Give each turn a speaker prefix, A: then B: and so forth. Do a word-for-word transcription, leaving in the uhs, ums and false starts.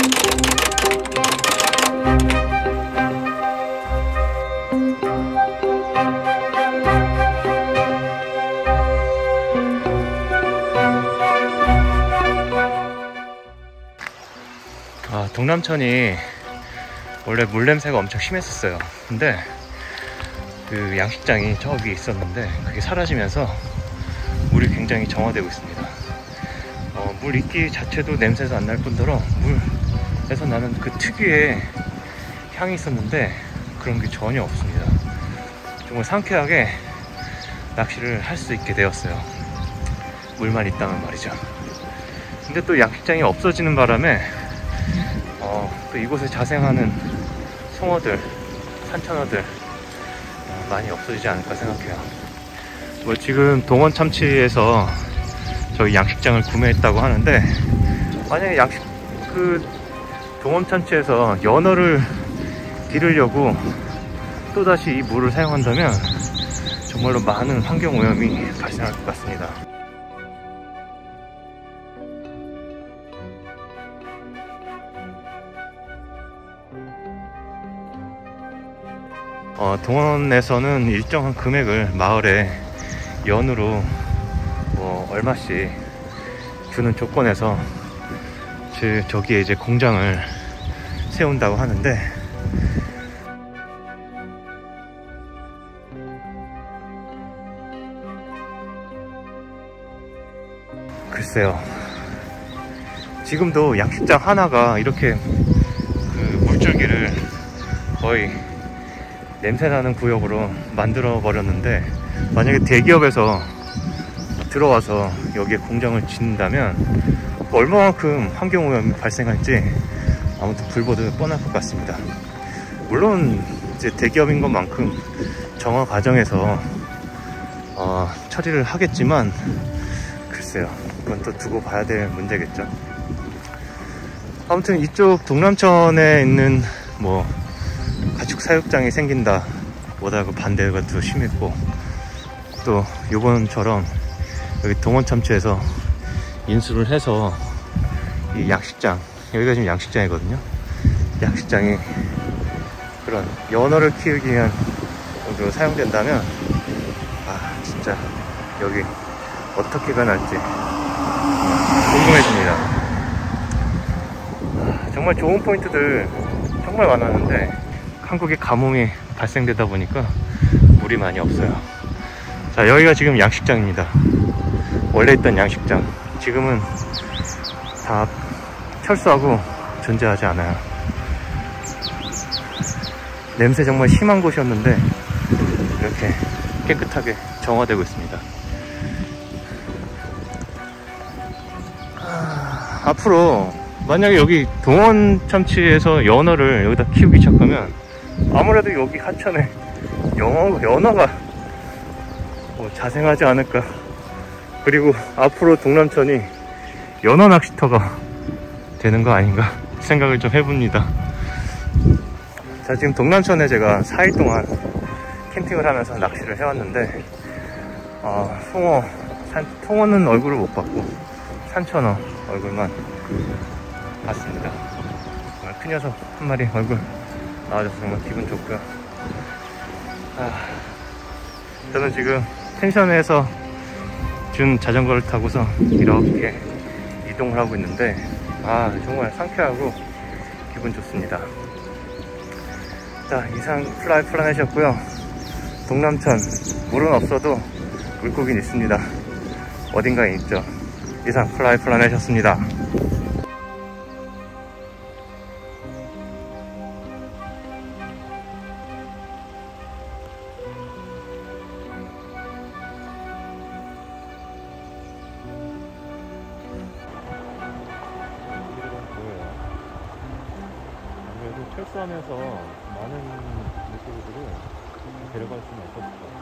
A: 아, 동남천이 원래 물 냄새가 엄청 심했었어요. 근데 그 양식장이 저 위에 있었는데 그게 사라지면서 물이 굉장히 정화되고 있습니다. 어, 물 있기 자체도 냄새도 안 날 뿐더러 물에서 나는 그 특유의 향이 있었는데 그런 게 전혀 없습니다. 정말 상쾌하게 낚시를 할 수 있게 되었어요. 물만 있다면 말이죠. 근데 또 양식장이 없어지는 바람에 어, 또 이곳에 자생하는 송어들, 산천어들 어, 많이 없어지지 않을까 생각해요. 뭐 지금 동원 참치에서 저희 양식장을 구매했다고 하는데, 만약에 양식 그 동원 참치에서 연어를 기르려고 또다시 이 물을 사용한다면 정말로 많은 환경 오염이 발생할 것 같습니다. 어, 동원에서는 일정한 금액을 마을에 연으로 뭐 얼마씩 주는 조건에서 저, 저기에 이제 공장을 세운다고 하는데, 글쎄요, 지금도 양식장 하나가 이렇게 그 물줄기를 거의 냄새나는 구역으로 만들어 버렸는데, 만약에 대기업에서 들어와서 여기에 공장을 짓는다면 얼마만큼 환경오염이 발생할지 아무튼 불보듯 뻔할 것 같습니다. 물론 이제 대기업인 것만큼 정화 과정에서 어, 처리를 하겠지만, 글쎄요, 그건 또 두고 봐야 될 문제겠죠. 아무튼 이쪽 동남천에 있는 뭐 가축 사육장이 생긴다 보다고 반대가 더 심했고, 또 요번처럼 여기 동원 참치에서 인수를 해서 이 양식장, 여기가 지금 양식장이거든요. 양식장이 그런 연어를 키우기 위한 정도로 사용된다면, 아 진짜 여기 어떻게 변할지 궁금해집니다. 아, 정말 좋은 포인트들 정말 많았는데 한국에 가뭄이 발생되다 보니까 물이 많이 없어요. 자, 여기가 지금 양식장입니다. 원래 있던 양식장, 지금은 다 철수하고 존재하지 않아요. 냄새 정말 심한 곳이었는데 이렇게 깨끗하게 정화되고 있습니다. 아, 앞으로 만약에 여기 동원 참치에서 연어를 여기다 키우기 시작하면 아무래도 여기 하천에 연어, 연어가 뭐 자생하지 않을까. 그리고 앞으로 동남천이 연어 낚시터가 되는 거 아닌가 생각을 좀 해봅니다. 자, 지금 동남천에 제가 사 일 동안 캠핑을 하면서 낚시를 해왔는데, 어, 송어, 산, 송어는 얼굴을 못 봤고 산천어 얼굴만 봤습니다. 정말 큰 녀석 한 마리 얼굴 나와줘서 정말 기분 좋고요. 아, 저는 지금 펜션에서 준 자전거를 타고서 이렇게 이동을 하고 있는데, 아 정말 상쾌하고 기분 좋습니다. 자, 이상 플라이 플라넷이었고요. 동남천, 물은 없어도 물고기는 있습니다. 어딘가에 있죠. 이상 플라이 플라넷이었습니다. 철수하면서 많은 물고기들을 데려갈 수는 없었을 것 같아요.